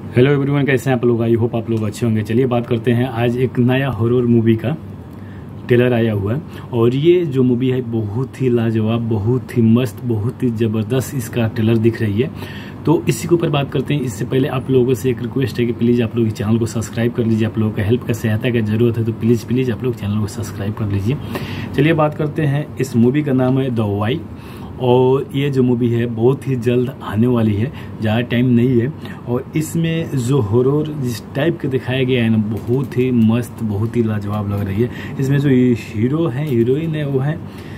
Hello everyone, कैसे हैं आप लोग? आई होप आप लोग अच्छे होंगे। चलिए बात करते हैं। आज एक नया हॉरर मूवी का ट्रेलर आया हुआ है और ये जो मूवी है बहुत ही लाजवाब, बहुत ही मस्त, बहुत ही ज़बरदस्त इसका ट्रेलर दिख रही है। तो इसी के ऊपर बात करते हैं। इससे पहले आप लोगों से एक रिक्वेस्ट है कि प्लीज़ आप लोग इस चैनल को सब्सक्राइब कर लीजिए। आप लोगों का हेल्प का सहायता की ज़रूरत है तो प्लीज़ आप लोग चैनल को सब्सक्राइब कर लीजिए। चलिए बात करते हैं। इस मूवी का नाम है द वाई और ये जो मूवी है बहुत ही जल्द आने वाली है, ज़्यादा टाइम नहीं है। और इसमें जो हॉरर जिस टाइप के दिखाया गया है ना, बहुत ही मस्त, बहुत ही लाजवाब लग रही है। इसमें जो हीरो है, हीरोइन है, वो है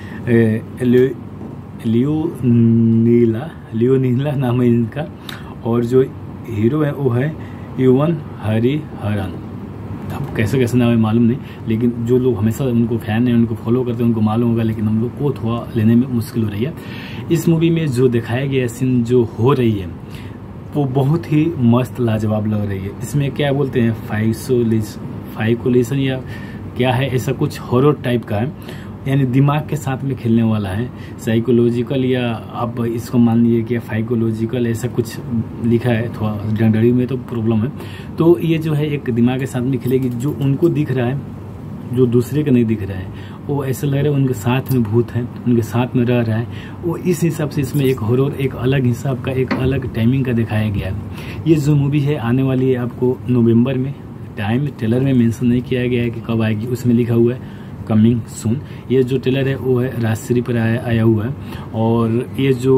लियोनीला नाम है इनका। और जो हीरो है वो है इवन हरिहरन। अब कैसे नाम है मालूम नहीं, लेकिन जो लोग हमेशा उनको फैन है, उनको फॉलो करते हैं, उनको मालूम होगा। लेकिन हम लोग को थोड़ा लेने में मुश्किल हो रही है। इस मूवी में जो दिखाया गया सीन जो हो रही है वो बहुत ही मस्त लाजवाब लग रही है। इसमें क्या बोलते हैं, फाइकोलेशन या क्या है, ऐसा कुछ हॉरर टाइप का है, यानी दिमाग के साथ में खेलने वाला है। साइकोलॉजिकल या आप इसको मान लीजिए कि फाइकोलॉजिकल ऐसा कुछ लिखा है, थोड़ा डंडरी में तो प्रॉब्लम है। तो ये जो है एक दिमाग के साथ में खेलेगी। जो उनको दिख रहा है, जो दूसरे का नहीं दिख रहा है, वो ऐसा लग रहा है उनके साथ में भूत है, उनके साथ में रह रहा है। वो इस हिसाब से इसमें एक हॉरर, एक अलग हिसाब का, एक अलग टाइमिंग का दिखाया गया है। ये जो मूवी है आने वाली है आपको नवंबर में। टाइम ट्रेलर में मेंशन नहीं किया गया है कि कब आएगी, उसमें लिखा हुआ है कमिंग सून। ये जो ट्रेलर है वो है राजश्री पर आया हुआ है। और ये जो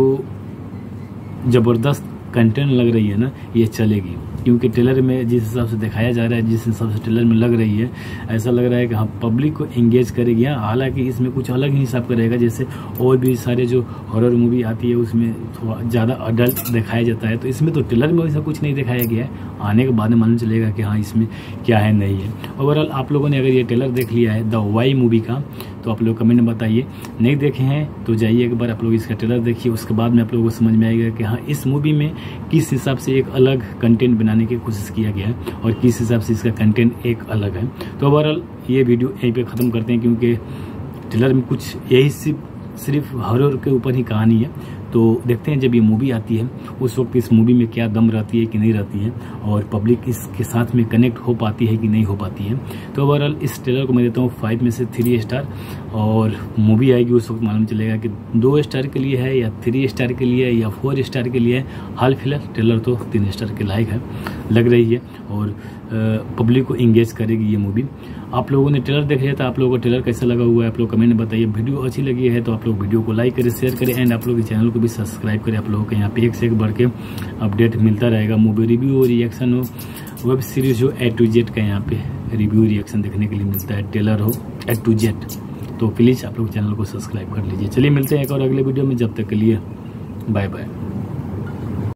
ज़बरदस्त कंटेंट लग रही है ना, ये चलेगी, क्योंकि ट्रेलर में जिस हिसाब से दिखाया जा रहा है, जिस हिसाब से ट्रेलर में लग रही है, ऐसा लग रहा है कि हाँ पब्लिक को एंगेज करेगी। हालांकि इसमें कुछ अलग ही हिसाब का रहेगा, जैसे और भी सारे जो हॉरर मूवी आती है उसमें थोड़ा ज़्यादा अडल्ट दिखाया जाता है। तो इसमें तो ट्रेलर में वैसा कुछ नहीं दिखाया गया है। आने के बाद में मालूम चलेगा कि हाँ इसमें क्या है, नहीं है। ओवरऑल आप लोगों ने अगर ये ट्रेलर देख लिया है द वाई मूवी का, तो आप लोग कमेंट में बताइए। नहीं देखे हैं तो जाइए एक बार आप लोग इसका ट्रेलर देखिए, उसके बाद में आप लोगों को समझ में आएगा कि हाँ इस मूवी में किस हिसाब से एक अलग कंटेंट बनाने की कोशिश किया गया है और किस हिसाब से इसका कंटेंट एक अलग है। तो ओवरऑल ये वीडियो यहीं पे ख़त्म करते हैं, क्योंकि ट्रेलर में कुछ यही सिर्फ हॉरर के ऊपर ही कहानी है। तो देखते हैं जब ये मूवी आती है उस वक्त इस मूवी में क्या दम रहती है कि नहीं रहती है, और पब्लिक इसके साथ में कनेक्ट हो पाती है कि नहीं हो पाती है। तो ओवरऑल इस ट्रेलर को मैं देता हूँ 5 में से 3 स्टार। और मूवी आएगी उस वक्त मालूम चलेगा कि 2 स्टार के लिए है या 3 स्टार के लिए है या 4 स्टार के लिए है। हाल फिलहाल ट्रेलर तो 3 स्टार के लायक है लग रही है और पब्लिक को इंगेज करेगी ये मूवी। आप लोगों ने ट्रेलर देख लिया था, आप लोगों को ट्रेलर कैसा लगा हुआ है आप लोग कमेंट में बताइए। वीडियो अच्छी लगी है तो आप लोग वीडियो को लाइक करें, शेयर करें एंड आप लोग इस चैनल को भी सब्सक्राइब करें। आप लोगों को यहाँ पे एक से एक बढ़ के अपडेट मिलता रहेगा। मूवी रिव्यू हो, रिएक्शन हो, वेब सीरीज हो, A to Z का यहाँ पे रिव्यू रिएक्शन देखने के लिए मिलता है। ट्रेलर हो A to Z, तो प्लीज़ आप लोग चैनल को सब्सक्राइब कर लीजिए। चलिए मिलते हैं एक और अगले वीडियो में, जब तक के लिए बाय बाय।